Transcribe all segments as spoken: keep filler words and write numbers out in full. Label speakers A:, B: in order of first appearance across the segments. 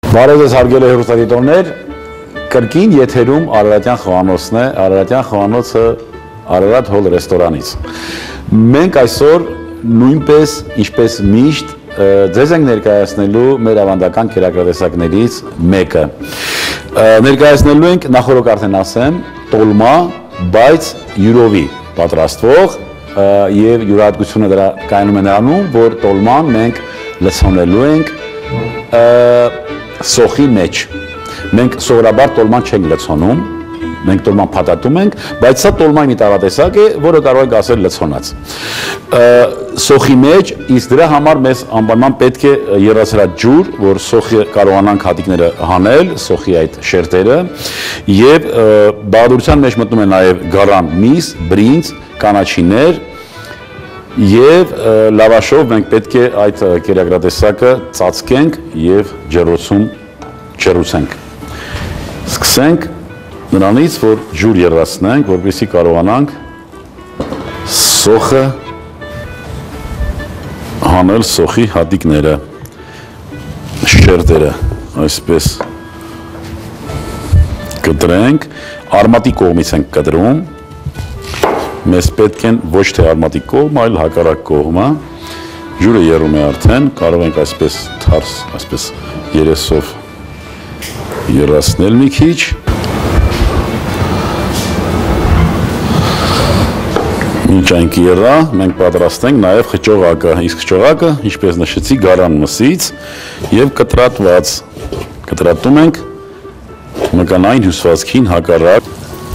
A: Բարև ձեզ հարգելի հեռուստադիտողներ, կրկին եթերում Արարատյան խոհանոցն է, Արարատյան խոհանոցը Արարատ հոլ ռեստորանից։ Մենք այսօր նույնպես, ինչպես միշտ, ձեզ ենք ներկայացնելու մեր ավանդական կերակրատեսակներից մեկը։ Ներկայացնելու ենք, նախորդ արդեն ասեմ, տոլմա, բայց յուրովի պատրաստվող եւ յուրահատկությունը դրա կայանում է նրանում, որ տոլման մենք լցոնելու ենք սոխի մեջ։ Մենք սովորաբար տոլման չենք լցոնում, մենք տոլման փաթաթում ենք, բայց սա տոլմայի մի տարատեսակ է, որը կարող ենք ասել լցոնած։ Սոխի մեջ, իսկ դրա համար մեզ անպայման պետք է եռացրած ջուր, որ սոխի կարողանանք հատիկները հանել, սոխի այդ շերտերը, եւ բաղադրության մեջ մտնում է նաեւ գարան միս, բրինձ, կանաչիներ, եւ լավաշով մենք պետք է այդ կերակրատեսակը ծածկենք եւ ջեռոցում ջեռուցենք։ Սկսենք նրանից, որ ջուր եռացնենք, որպեսզի կարողանանք սոխը հանել սոխի հատիկները, շերտերը, այսպես կտրենք, արմատի կողմից ենք կտրում, մեզ պետք են ոչ թե արմատի կողմը, այլ հակառակ կողմը, ջուրը եռում է արդեն, կարող ենք այսպես թարս, այսպես երեսով եռացնել մի քիչ, ինչ այնք եռա, մենք պատրաստենք նաև խճողակը, իսկ խճողակը, ինչպես նշեցի, գարան մսից եւ կտրատված, կտրատում ենք մկանային հյուսվածքին հակառակ։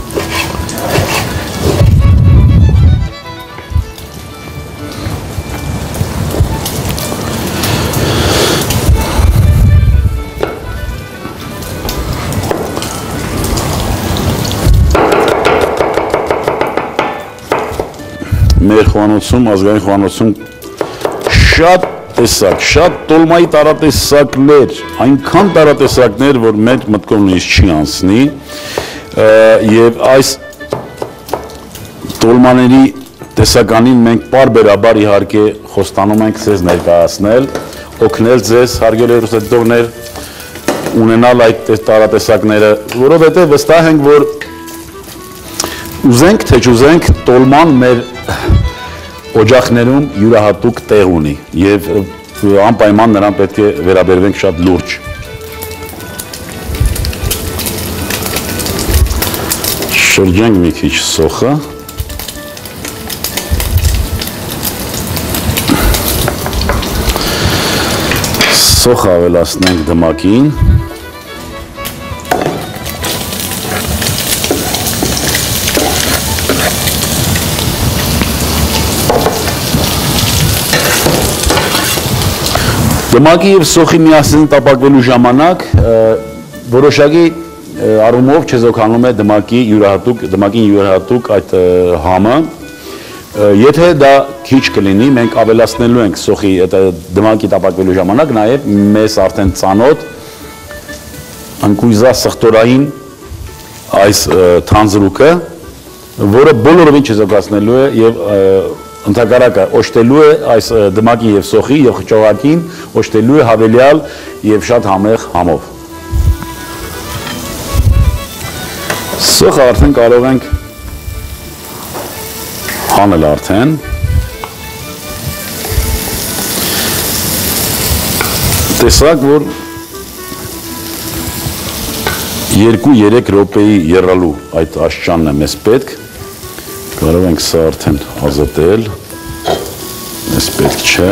A: Մեր խոհանոցում, ազգային խոհանոցում շատ տեսակ, շատ տոլմայի տարատեսակներ, այնքան տարատեսակներ, որ մեր մտքով նույնիսկ չի անցնի, եւ այս տոլմաների տեսականին մենք պարբերաբար իհարկե խոստանում ենք ձեզ ներկայացնել, օգնել ձեզ, հարգելի հեռուստադիտողներ, ունենալ այդ տարատեսակները, որովհետեւ վստահ ենք, որ ուզենք, թե չուզենք, տոլման մեր օջախներում յուրահատուկ տեղ ունի եւ անպայման նրան պետք է վերաբերվենք շատ լուրջ։ Շրջենք մի քիչ սոխը։ Սոխը ավելացնենք դմակին։ Դմակի եւ սոխի միասին տապակվելու ժամանակ որոշակի առումով չեզոքանում է դմակի յուրահատուկ, դմակին յուրահատուկ այդ համը։ Եթե դա քիչ կլինի, մենք ավելացնելու ենք սոխի դմակի տապակվելու ժամանակ նաեւ մեզ արդեն ծանոթ անկույզասխտորային այս թանձրուկը, որը բոլորովին չեզոքացնելու է եւ ընդհակառակը օժտելու է այս դմակի եւ սոխի եւ խճողակին, օժտելու է հավելյալ եւ շատ համեղ համով։ Սոխը արդեն կարող ենք հանել արդեն։ Տեսակ, որ երկու-երեք րոպեի եռալու այդ աշճանն է մեզ պետք, կարող ենք սա արդեն ազատել, մեզ պետք չէ։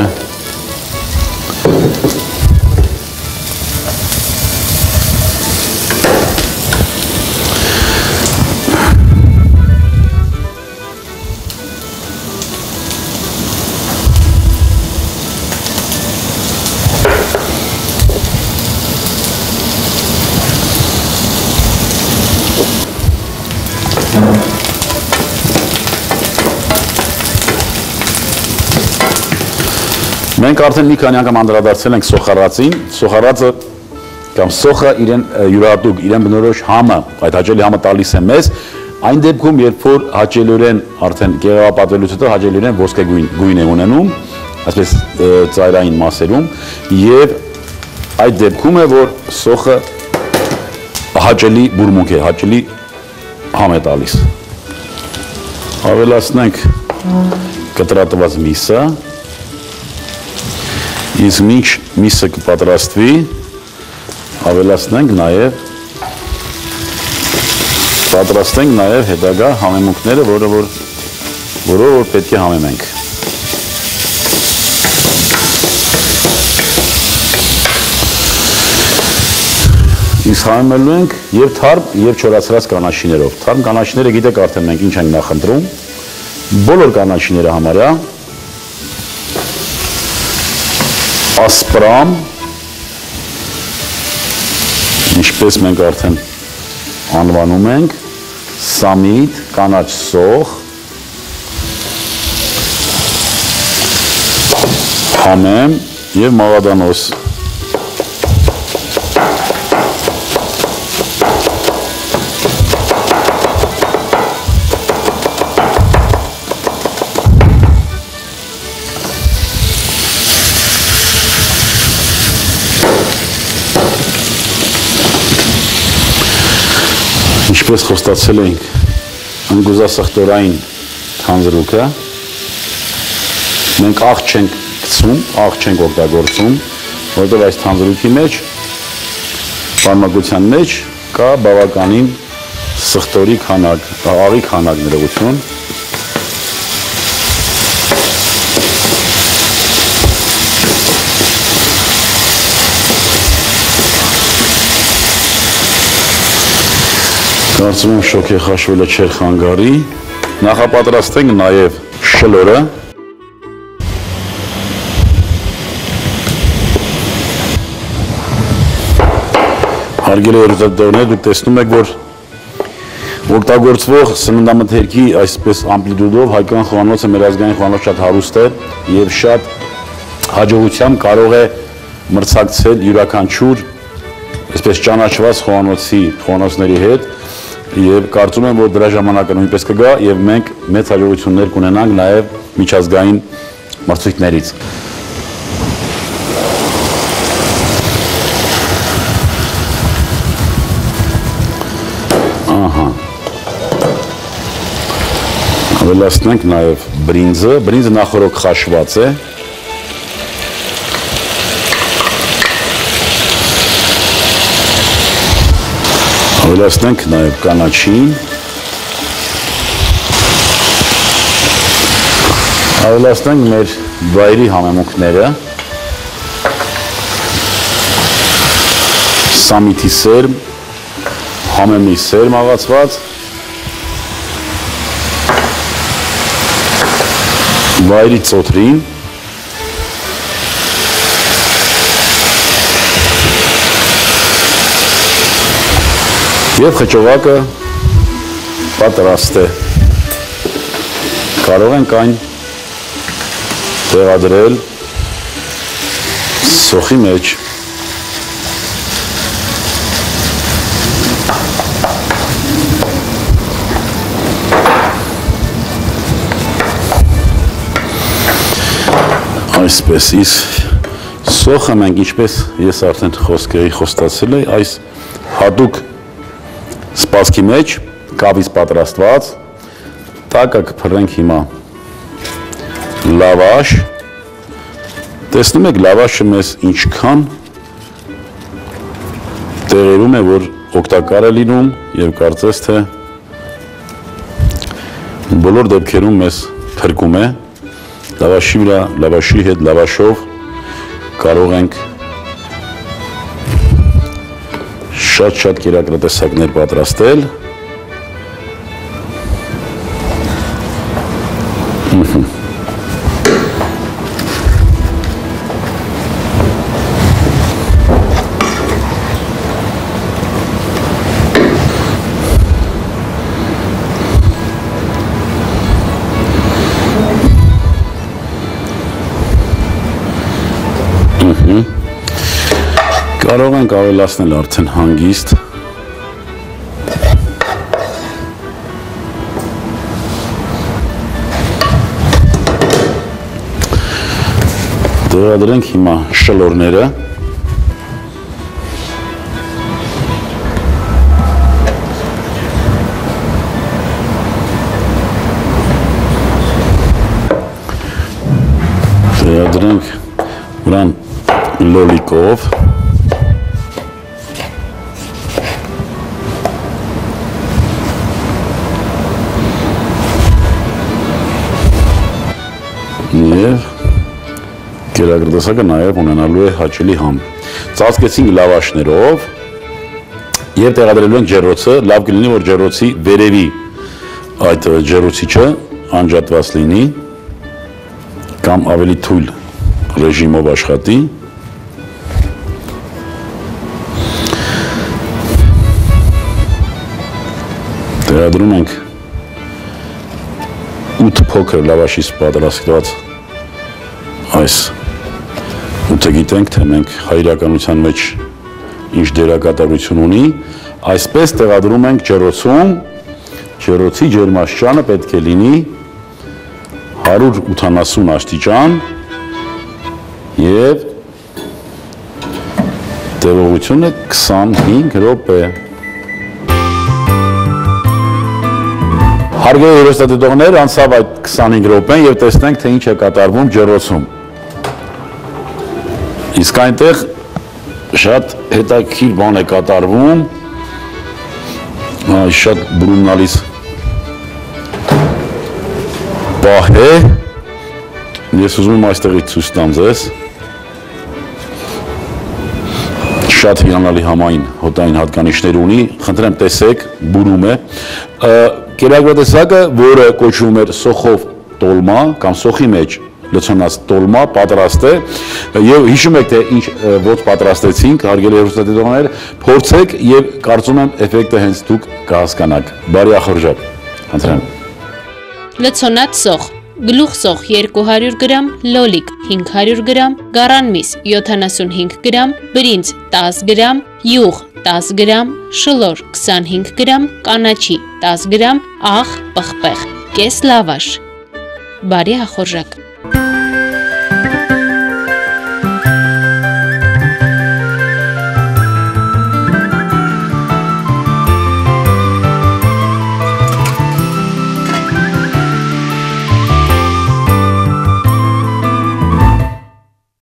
A: Մենք արդեն մի քանի անգամ անդրադարձել ենք սոխառածին, սոխառածը կամ սոխը իրեն յուրահատուկ, իրեն բնորոշ համը, այդ հաճելի համը տալիս է մեզ, այն դեպքում, երբ որ հաճելիորեն արդեն գեղապատվելուց հետո հաճելիորեն ոսկեգույն գույն է ունենում, այսպես ծայրային մասերում, եւ այդ դեպքում է, որ սոխը հաճելի բուրմունք է, հաճելի համ է տալիս։ Ավելացնենք կտրատված միսը, իսկ մինչ միսը կպատրաստվի, ավելացնենք նաև, պատրաստենք նաև հետագա համեմունքները, որը որ, որով որ պետք է համեմենք։ Իսկ համեմելու ենք և թարմ, և չորացրած կանաչիներով։ Թարմ կանաչիները գիտեք արդեն մենք ինչ ենք նախընտրում, բոլոր կանաչիները համարյա, ասպրամ, ինչպես մենք արդեն անվանում ենք, սամիտ, կանաչ սոխ, համեմ և մաղադանոս։ Ինչպես խոստացել էինք ընգուզասխտորային թանձրուկը, մենք աղ չենք գցում, աղ չենք օգտագործում, որտեղ այս թանձրուկի մեջ, բարմակության մեջ կա բավականին սխտորի քանակ, աղի քանակ ներողություն։ Կարծում եմ շոգեխաշվելը չեր խանգարի, նախապատրաստենք նաև շլորը, հարգելի հեռուստադիտողներ, դուք տեսնում եք, որ օգտագործվող սննդամթերքի այսպես ամպլիտուդով հայկական խոհանոցը մեր ազգային խոհանոց շատ հարուստ է և շատ հաջողությամբ կարող է մրցակցել յուրաքանչյուր այսպես ճանաչված խոհանոցի խոհանոցների հետ և կարծում եմ, որ դրա ժամանակը նույնպես կգա և մենք մեծ հաջողություններ կունենանք նաև միջազգային մրցույթներից։ Ահա։ Ավելացնենք նաև բրինձը, բրինձը նախորոք խաշված է։ Ավելացնենք նաև կանաչին, ավելացնենք մեր վայրի համեմունքները, սամիթի սերմ, համեմի սերմ աղացված, վայրի ծոթրին, և խճովակը պատրաստ է։ Կարող ենք այն տեղադրել սոխի մեջ։ Այսպես, իսկ սոխը մենք ինչպես ես արդեն խոսքերի խոստացել էի, այս հատուկ սպասքի մեջ, կավից պատրաստված, տակը կփռենք հիմա լավաշ, տեսնում եք լավաշը մեզ ինչքան տեղերում է, որ օգտակար է լինում և կարծես թե բոլոր դեպքերում մեզ փրկում է, լավաշի վրա, լավաշի հետ լավաշով կարող ենք շատ-շատ կերակրատեսակներ պատրաստել։ Կարող ենք ավելացնել արդեն հանգիստ տեղադրենք հիմա շլորները Դրանք ուրան լոլիկով և գերագրտեսակը նաև ունենալու է հաճելի համ։ Ծածկեցինք լավաշներով և տեղադրելու ենք ջեռոցը, լավ կլինի, որ ջեռոցի վերևի այդ ջեռոցիչը անջատված լինի կամ ավելի թույլ ռեժիմով աշխատի։ Տեղադրում ենք ութ փոքր լավաշից պատրաստված այս ութը գիտենք, թե մենք հայրականության մեջ ինչ դերակատարություն ունի, այսպես տեղադրում ենք ջեռոցում, ջեռոցի ջերմաստիճանը պետք է լինի հարյուր ութանասուն աստիճան և տևողությունը քսանհինգ րոպե։ Հարգելի հեռուստադիտողներ, անցավ այդ քսանհինգ րոպեն և տեսնենք, թե ինչ է կատարվում ջեռոցում։ Իսկ այնտեղ շատ հետաքրքիր բան է կատարվում, շատ բրուննալից պահ է, ես ուզում եմ այստեղից ցույց տամ ձեզ, շատ հիանալի համային հոտային հատկանիշներ ունի, խնդրեմ տեսեք, բուրում է։ Կերակրատեսակը, որը կոչվում էր սոխով տոլմա կամ սոխի մեջ լցոնած տոլմա պատրաստ է և հիշում եք, թե ինչ ոնց պատրաստեցինք, հարգելի հեռուստադիտողներ, փորձեք և կարծում եմ էֆեկտը հենց դուք կհասկանաք։ Բարի ախորժակ, խնդրեմ։
B: Լցոնած սոխ, գլուխ սոխ երկու հարյուր գրամ, լոլիկ հինգ հարյուր գրամ, գառան միս յոթանասունհինգ գրամ, բրինձ տասը գրամ, յուղ տասը գրամ, շլոր քսանհինգ գրամ, կանաչի տասը գրամ, աղ պղպեղ, կես լավաշ։ Բարի ախորժակ։